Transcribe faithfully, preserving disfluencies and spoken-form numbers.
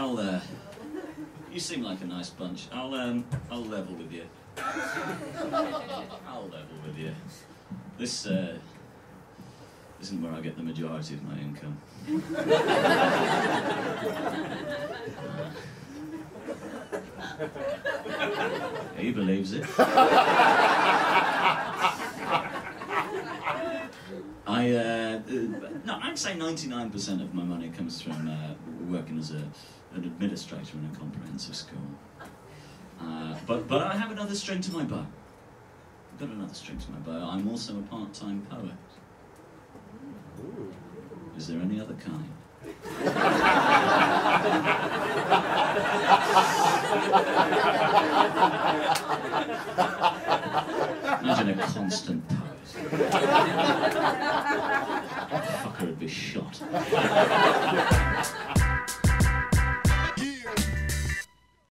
I'll, uh, you seem like a nice bunch. I'll, um, I'll level with you. I'll level with you. This, uh, isn't where I get the majority of my income. uh, he believes it. I, uh, no, I'd say ninety-nine percent of my money comes from uh, working as a, an administrator in a comprehensive school. Uh, but, but I have another string to my bow. I've got another string to my bow. I'm also a part-time poet. Is there any other kind?